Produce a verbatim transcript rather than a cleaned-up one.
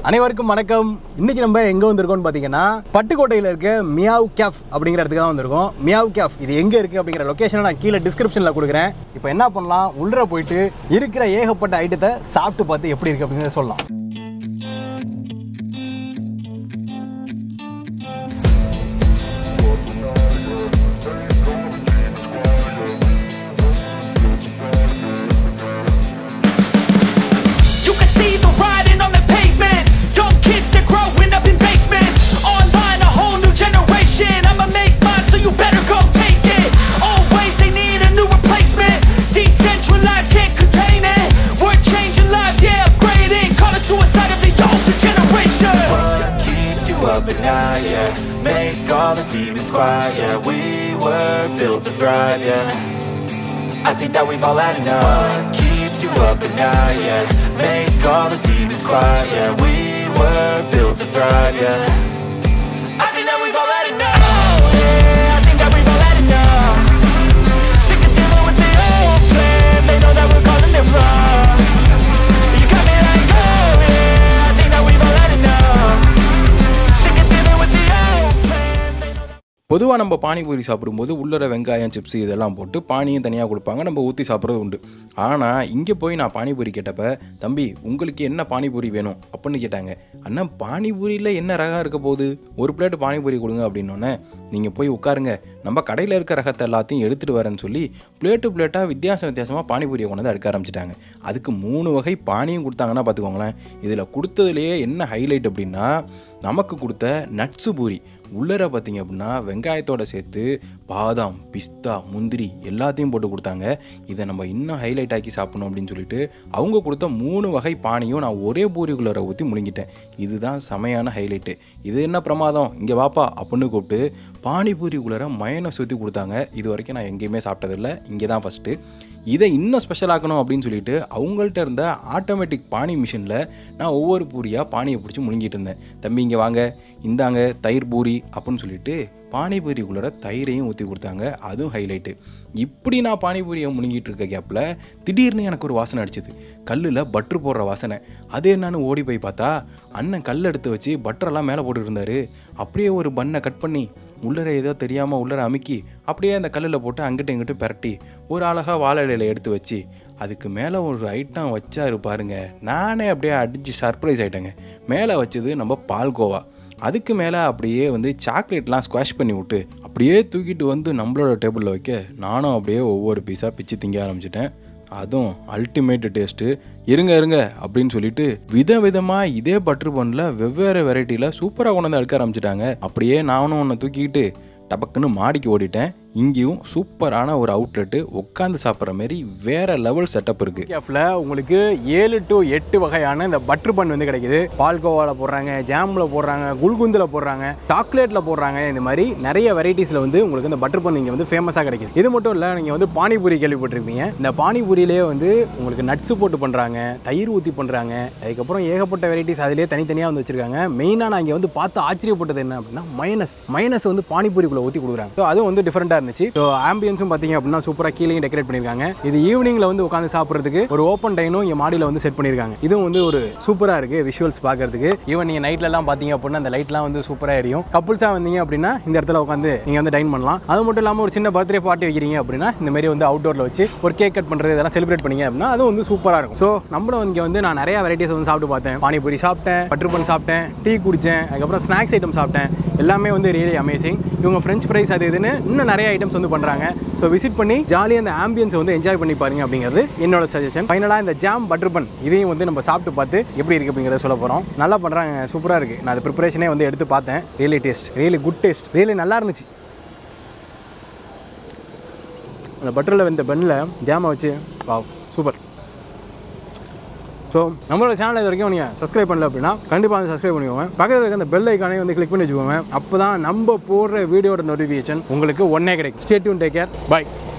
அனைவருக்கும் வணக்கம். இன்னைக்கு நம்ம எங்க வந்திருக்கோம்னு பாத்தீங்கன்னா பட்டுக்கோட்டையில இருக்க மியாவ் கேஃப் அப்படிங்கிற இடத்துக்கு தான் வந்திருக்கோம். மியாவ் கேஃப் இது எங்க இருக்கு அப்படிங்கிற லொகேஷனை நான் கீழே டிஸ்கிரிப்ஷன்ல கொடுக்குறேன். இப்போ என்ன பண்ணலாம், உள்ள போயிட்டு இருக்கிற ஏகப்பட்ட ஐட்டத்தை சாப்பிட்டு பார்த்து எப்படி இருக்கு அப்படிங்கிறத சொல்லலாம். Now, yeah, make all the demons quiet. Yeah, we were built to thrive. Yeah, I think that we've all had enough. What keeps you up at night? Yeah, make all the demons quiet. Yeah, we were built to thrive. Yeah, I think that we've all had enough. Yeah, I think that we've all had enough. Sick of dealing with the old plan. They know that we're calling it wrong. You got me like, oh yeah, I think that we've all had enough. பொதுவாக நம்ம பானிபூரி சாப்பிடும்போது உள்ளர வெங்காயம் chips இதெல்லாம் போட்டு பானியும் தனியாக கொடுப்பாங்க, நம்ம ஊற்றி சாப்பிட்றது உண்டு. ஆனால் இங்கே போய் நான் பானிபூரி கேட்டப்ப, தம்பி உங்களுக்கு என்ன பானிபூரி வேணும் அப்படின்னு கேட்டாங்க. அண்ணா பானிபூரியில் என்ன ரகம் இருக்க போகுது, ஒரு பிளேட் பானிபூரி கொடுங்க அப்படின்னோடனே, நீங்கள் போய் உட்காருங்க நம்ம கடையில் இருக்க ரகத்தை எல்லாத்தையும் எடுத்துகிட்டு வரேன்னு சொல்லி பிளேட்டு பிளேட்டாக வித்தியாசம் வித்தியாசமாக பானிபூரியை கொண்டு வந்து அடுக்க ஆரம்பிச்சிட்டாங்க. அதுக்கு மூணு வகை பானியும் கொடுத்தாங்கன்னா பார்த்துக்கோங்களேன். இதில் கொடுத்ததுலேயே என்ன ஹைலைட் அப்படின்னா, நமக்கு கொடுத்த நட்ஸு பூரி உள்ளர பார்த்திங்க அப்படின்னா வெங்காயத்தோடு சேர்த்து பாதாம் பிஸ்தா முந்திரி எல்லாத்தையும் போட்டு கொடுத்தாங்க. இதை நம்ம இன்னும் ஹைலைட் ஆக்கி சாப்பிடணும் அப்படின்னு சொல்லிட்டு அவங்க கொடுத்த மூணு வகை பானியும் நான் ஒரே பூரிக்குள்ளே ஊற்றி முழுங்கிட்டேன். இதுதான் செமையான ஹைலைட்டு. இது என்ன பிரமாதம், இங்கே வாப்பா அப்படின்னு கூப்பிட்டு பானிபூரிக்குள்ளே மயோனைஸ் ஊற்றி கொடுத்தாங்க. இது வரைக்கும் நான் எங்கேயுமே சாப்பிட்டதில்லை, இங்கே தான் ஃபஸ்ட்டு. இதை இன்னும் ஸ்பெஷல் ஆக்கணும் அப்படின்னு சொல்லிட்டு அவங்கள்ட்ட இருந்த ஆட்டோமேட்டிக் பானி மிஷினில் நான் ஒவ்வொரு பூரியாக பானியை பிடிச்சி முழுங்கிட்டு இருந்தேன். தம்பி இங்கே வாங்க, இந்தாங்க தயிர் பூரி அப்படின்னு சொல்லிட்டு பானிபூரிக்குள்ளே தயிரையும் ஊற்றி கொடுத்தாங்க. அதுவும் ஹைலைட்டு. இப்படி நான் பானிபூரியை முழுங்கிட்டு இருக்க கேப்பில் திடீர்னு எனக்கு ஒரு வாசனை அடிச்சிது. கல்லில் பட்ரு போடுற வாசனை. அது என்னன்னு ஓடி போய் பார்த்தா அண்ணன் கல் எடுத்து வச்சு பட்டரெல்லாம் மேலே போட்டு இருந்தார். அப்படியே ஒரு பண்ணை கட் பண்ணி உள்ளர ஏதோ தெரியாமல் உள்ளர அமுக்கி அப்படியே அந்த கல்லில் போட்டு அங்கிட்ட இங்கிட்ட பெரட்டி ஒரு அழகாக வாழை இலையில் எடுத்து வச்சு அதுக்கு மேலே ஒரு ஐட்டம் வச்சாரு பாருங்க. நானே அப்படியே அடித்து சர்ப்ரைஸ் ஆகிட்டேங்க. மேலே வச்சது நம்ம பால்கோவா. அதுக்கு மேலே அப்படியே வந்து சாக்லேட்லாம் ஸ்குவாஷ் பண்ணி விட்டு அப்படியே தூக்கிட்டு வந்து நம்மளோட டேபிளில் வைக்க நானும் அப்படியே ஒவ்வொரு பீஸாக பிச்சு திங்க ஆரம்பிச்சிட்டேன். அதுவும் அல்டிமேட் டேஸ்ட்டு. இருங்க இருங்க அப்படின்னு சொல்லிட்டு வித விதமாக இதே பட்டர் பன்னில் வெவ்வேறு வெரைட்டியில் சூப்பராக கொண்டு வந்து அடுக்க ஆரம்பிச்சிட்டாங்க. அப்படியே நானும் ஒன்று தூக்கிக்கிட்டு டபக்குன்னு மாடிக்கு ஓடிட்டேன். இங்கேயும் சூப்பரான ஒரு அவுட்லெட்டு, உட்காந்து சாப்பிட்ற மாதிரி வேற லெவல் செட்டப் இருக்குது. கேஃபில் உங்களுக்கு ஏழு டு எட்டு வகையான இந்த பட்டர் பன் வந்து கிடைக்குது. பால்கோவாவில் போடுறாங்க, ஜாமில் போடுறாங்க, குல்குந்தில் போடுறாங்க, சாக்லேட்டில் போடுறாங்க. இந்த மாதிரி நிறைய வெரைட்டிஸில் வந்து உங்களுக்கு இந்த பட்டர் பன் இங்கே வந்து ஃபேமஸாக கிடைக்குது. இது மட்டும் இல்லை, நீங்கள் வந்து பானிபூரி கேள்விப்பட்டிருப்பீங்க. இந்த பானிபூரியிலேயே வந்து உங்களுக்கு நட்ஸு போட்டு பண்ணுறாங்க, தயிர் ஊற்றி பண்ணுறாங்க, அதுக்கப்புறம் ஏகப்பட்ட வெரைட்டிஸ் அதிலே தனித்தனியாக வந்து வச்சுருக்காங்க. மெயினாக நான் இங்கே வந்து பார்த்து ஆச்சரியப்பட்டது என்ன அப்படின்னா மைனஸ் மைனஸ் வந்து பானிபூரிக்குள்ளே ஊற்றி கொடுக்குறாங்க. ஸோ அதுவும் வந்து டிஃப்ரெண்ட்டாக இருந்துச்சு. ஸோ ஆம்பியன்ஸும் பார்த்தீங்க அப்படின்னா சூப்பராக கீழேயும் டெக்கரேட் பண்ணியிருக்காங்க. இது ஈவினிங்கில் வந்து உட்காந்து சாப்பிட்றதுக்கு ஒரு ஓப்பன் டைனும் இங்கே மாடியில் வந்து செட் பண்ணியிருக்காங்க. இதுவும் வந்து ஒரு சூப்பராக இருக்குது விஷுவல்ஸ் பார்க்கறதுக்கு. ஈவன் நீங்கள் நைட்லலாம் பார்த்தீங்க அப்படின்னா அந்த லைட்லாம் வந்து சூப்பராக எரியும். கப்புள்ஸாக வந்தீங்க அப்படின்னா இந்த இடத்துல உட்காந்து நீங்கள் வந்து டைன் பண்ணலாம். அது மட்டும் இல்லாமல் ஒரு சின்ன பர்த்டே பார்ட்டி வைக்கிறீங்க அப்படின்னா இந்த மாதிரி வந்து அவுட்டோரில் வச்சு ஒரு கேக் கட் பண்ணுறது இதெல்லாம் செலிப்ரேட் பண்ணிங்க அப்படின்னா அது வந்து சூப்பராக இருக்கும். ஸோ நம்மளும் இங்கே வந்து நான் நிறைய வெரைட்டிஸ் வந்து சாப்பிட்டு பார்த்தேன். பானிபூரி சாப்பிட்டேன், பட்டர் பன் சாப்பிட்டேன், டீ குடித்தேன், அதுக்கப்புறம் ஸ்நாக்ஸ் ஐட்டம் சாப்பிட்டேன். எல்லாமே வந்து ரியலி அமேசிங். இவங்க ஃப்ரெஞ்ச் ஃப்ரைஸ் அது இதுன்னு இன்னும் நிறைய ஐட்டம்ஸ் வந்து பண்ணுறாங்க. ஸோ விசிட் பண்ணி ஜாலியாக அந்த ஆம்பியன்ஸை வந்து என்ஜாய் பண்ணி பாருங்க அப்படிங்கிறது என்னோட சஜஷன். ஃபைனலாக இந்த ஜாம் பட்டர் பன் இதையும் வந்து நம்ம சாப்பிட்டு பார்த்து எப்படி இருக்குது அப்படிங்கிறத சொல்ல போகிறோம். நல்லா பண்ணுறாங்க, சூப்பராக இருக்குது. நான் அது ப்ரிப்பரேஷனே வந்து எடுத்து பார்த்தேன். Really taste, really good taste, really நல்லா இருந்துச்சு. அந்த பட்டரில் இந்த பன்னில் ஜாமை வச்சு வாவ் சூப்பர். ஸோ நம்மளோட சேனல் இது வரைக்கும் நீங்கள் சப்ஸ்கிரைப் பண்ணல அப்படின்னா கண்டிப்பாக வந்து சப்ஸ்கிரைப் பண்ணிக்கோங்க. பக்கத்தில் இருக்க அந்த பெல் ஐக்கானே வந்து கிளிக் பண்ணி வச்சுக்கோங்க. அப்போ தான் நம்ம போடுற வீடியோட நோட்டிஃபிகேஷன் உங்களுக்கு ஒன்றே கிடைக்கும். Stay tune, take care, by.